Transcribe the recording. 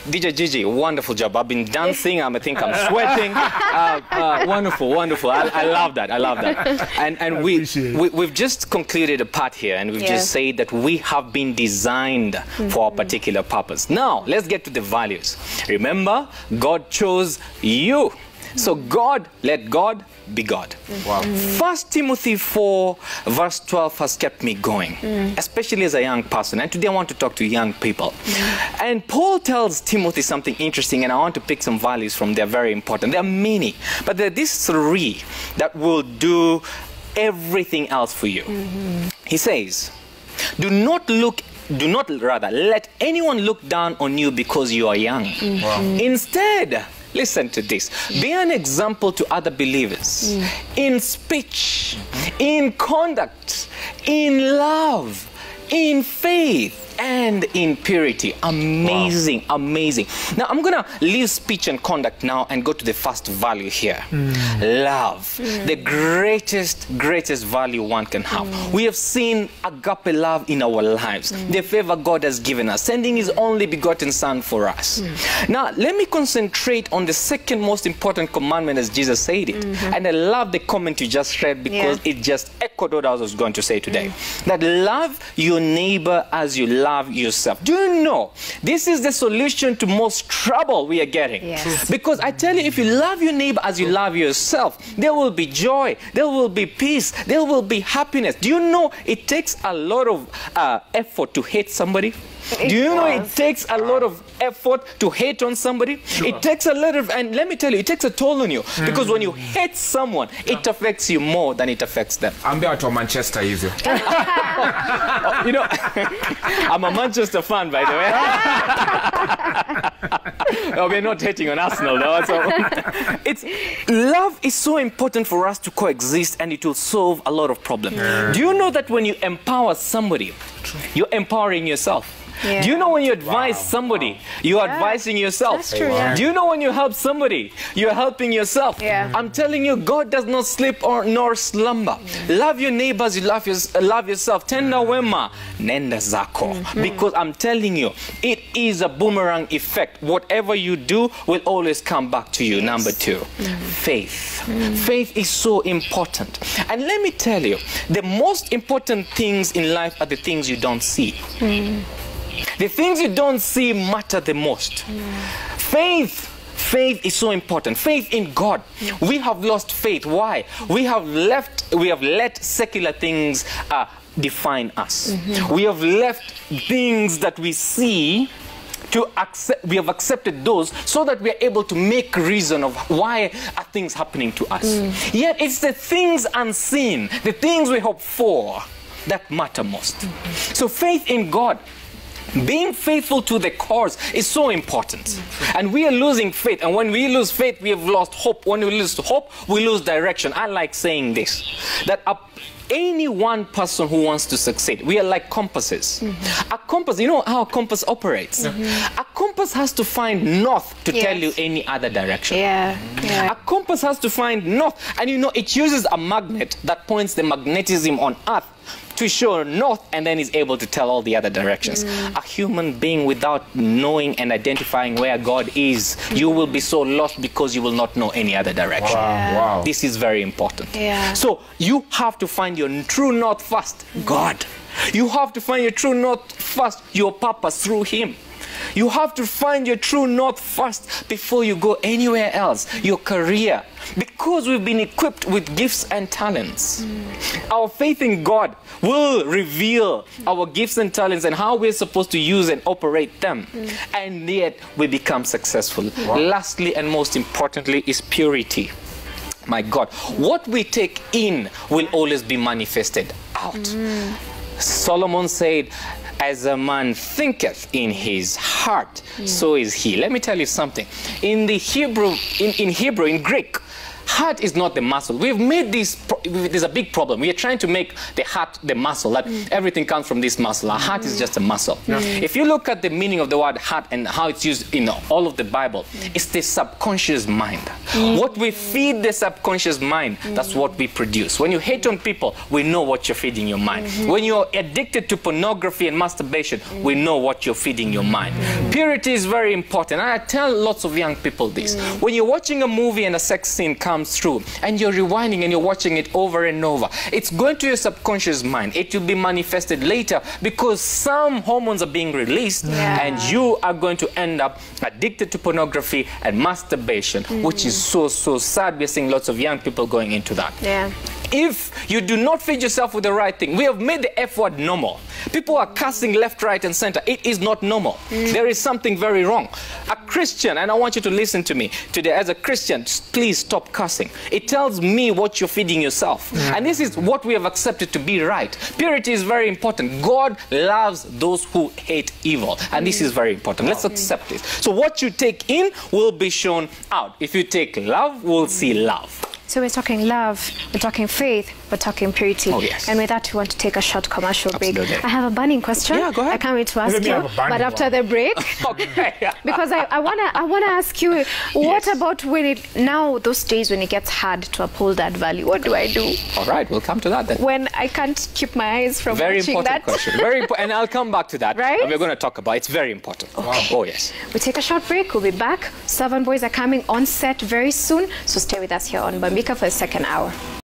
DJ Gigi, wonderful job. I've been dancing. I think I'm sweating. Wonderful, wonderful. I love that. I love that. And we've just concluded a part here, and we've just said that we have been designed for a particular purpose. Now, let's get to the values. Remember, God chose you. So let God be God. Wow. 1 Timothy 4 verse 12 has kept me going, especially as a young person. And today I want to talk to young people. And Paul tells Timothy something interesting, and I want to pick some values from there, very important. There are many, but there are these three that will do everything else for you. He says, do not let anyone look down on you because you are young. Wow. Instead, listen to this. Be an example to other believers in speech, in conduct, in love, in faith, and in purity. Amazing, amazing. Now, I'm going to leave speech and conduct now and go to the first value here. Love. The greatest value one can have. We have seen agape love in our lives. The favor God has given us, sending his only begotten son for us. Now, let me concentrate on the second most important commandment as Jesus said it. And I love the comment you just read because it just echoed what I was going to say today. That love your neighbor as you love yourself. Do you know this is the solution to most trouble we are getting? Because I tell you, if you love your neighbor as you love yourself, there will be joy, there will be peace, there will be happiness. Do you know it takes a lot of effort to hate somebody? Do you know it takes a lot of effort to hate on somebody? It takes a lot of, and let me tell you, it takes a toll on you. Because when you hate someone, it affects you more than it affects them. I'm there to Manchester, easy. You know, I'm a Manchester fan, by the way. We're not hating on Arsenal, though. So love is so important for us to coexist, and it will solve a lot of problems. Do you know that when you empower somebody, you're empowering yourself? Do you know when you advise somebody, you're advising yourself? That's true, Do you know when you help somebody, you're helping yourself? I'm telling you, God does not sleep nor slumber. Love your neighbors, you love yourself. Tenda wema, nenda zako. Because I'm telling you, it is a boomerang effect. Whatever you do will always come back to you. Number two, faith. Faith is so important. And let me tell you, the most important things in life are the things you don't see. The things you don't see matter the most. Faith is so important. Faith in God. We have lost faith. Why? We have let secular things define us. We have left things that we see to accept. We have accepted those so that we are able to make reason of why are things happening to us. Yet it's the things unseen, the things we hope for, that matter most. So faith in God, being faithful to the cause, is so important. And we are losing faith. And when we lose faith, we have lost hope. When we lose hope, we lose direction. I like saying this, that any one person who wants to succeed, we are like compasses. A compass, you know how a compass operates? A compass has to find north to tell you any other direction. A compass has to find north. And you know, it uses a magnet that points the magnetism on Earth to show north, and then is able to tell all the other directions. A human being without knowing and identifying where God is, you will be so lost because you will not know any other direction. Wow. This is very important. So you have to find your true north first, God. You have to find your true north first, your purpose through him. You have to find your true north first before you go anywhere else, your career. Because we've been equipped with gifts and talents. Our faith in God will reveal our gifts and talents and how we're supposed to use and operate them. And yet we become successful. Lastly and most importantly is purity. My God, what we take in will always be manifested out. Solomon said, as a man thinketh in his heart, so is he. Let me tell you something. In the Hebrew, in Greek, heart is not the muscle. We've made this there's a big problem. We are trying to make the heart the muscle, that everything comes from this muscle. Our heart is just a muscle. If you look at the meaning of the word heart and how it's used in all of the Bible, it's the subconscious mind. What we feed the subconscious mind, that's what we produce. When you hate on people, we know what you're feeding your mind. When you're addicted to pornography and masturbation, we know what you're feeding your mind. Purity is very important. And I tell lots of young people this. When you're watching a movie and a sex scene comes through, and you're rewinding and you're watching it over and over, it's going to your subconscious mind. It will be manifested later because some hormones are being released, and you are going to end up addicted to pornography and masturbation, which is so sad. We're seeing lots of young people going into that. If you do not feed yourself with the right thing, we have made the F word normal. People are cussing left, right, and center. It is not normal. There is something very wrong. A Christian, and I want you to listen to me today, as a Christian, please stop cussing. It tells me what you're feeding yourself. And this is what we have accepted to be right. Purity is very important. God loves those who hate evil. And this is very important. Let's accept this. So what you take in will be shown out. If you take love, we'll see love. So we're talking love, we're talking faith, we're talking purity. Oh, yes. And with that, we want to take a short commercial break. Absolutely. I have a burning question. Yeah, go ahead. I can't wait to ask you, but after the break. Okay. Because I wanna ask you, what about when now those days when it gets hard to uphold that value? What do I do? All right, we'll come to that then. When I can't keep my eyes from very watching important that. question. Very important, and I'll come back to that. Right? And we're going to talk about it. It's very important. Okay. Oh yes. We take a short break. We'll be back. Servant boys are coming on set very soon, so stay with us here on Bambika for the second hour.